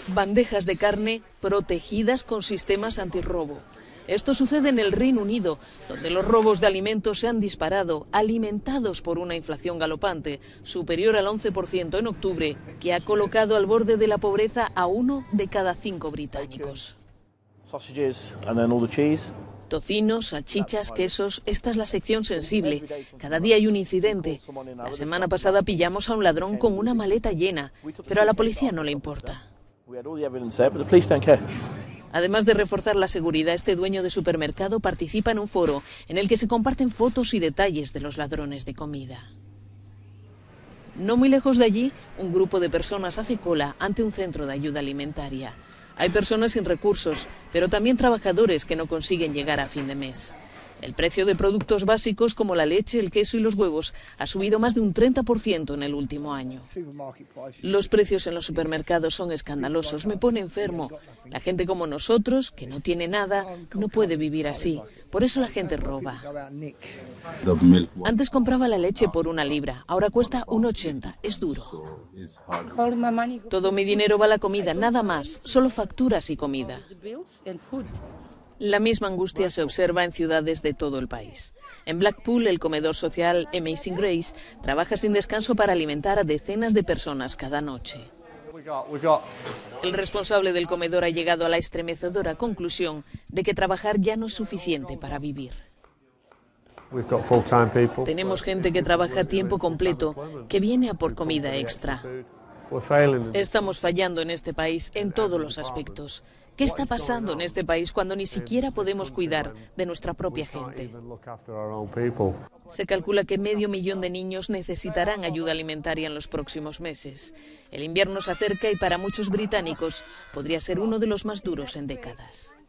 Bandejas de carne protegidas con sistemas antirrobo. Esto sucede en el Reino Unido, donde los robos de alimentos se han disparado, alimentados por una inflación galopante, superior al 11% en octubre, que ha colocado al borde de la pobreza a 1 de cada 5 británicos. Tocinos, salchichas, quesos, esta es la sección sensible. Cada día hay un incidente. La semana pasada pillamos a un ladrón con una maleta llena, pero a la policía no le importa. Además de reforzar la seguridad, este dueño de supermercado participa en un foro en el que se comparten fotos y detalles de los ladrones de comida. No muy lejos de allí, un grupo de personas hace cola ante un centro de ayuda alimentaria. Hay personas sin recursos, pero también trabajadores que no consiguen llegar a fin de mes. El precio de productos básicos como la leche, el queso y los huevos ha subido más de un 30% en el último año. Los precios en los supermercados son escandalosos, me pone enfermo. La gente como nosotros, que no tiene nada, no puede vivir así. Por eso la gente roba. Antes compraba la leche por 1 libra, ahora cuesta 1,80. Es duro. Todo mi dinero va a la comida, nada más, solo facturas y comida. La misma angustia se observa en ciudades de todo el país. En Blackpool, el comedor social Amazing Grace trabaja sin descanso para alimentar a decenas de personas cada noche. El responsable del comedor ha llegado a la estremecedora conclusión de que trabajar ya no es suficiente para vivir. Tenemos gente que trabaja a tiempo completo, que viene a por comida extra. Estamos fallando en este país en todos los aspectos. ¿Qué está pasando en este país cuando ni siquiera podemos cuidar de nuestra propia gente? Se calcula que 500.000 de niños necesitarán ayuda alimentaria en los próximos meses. El invierno se acerca y para muchos británicos podría ser uno de los más duros en décadas.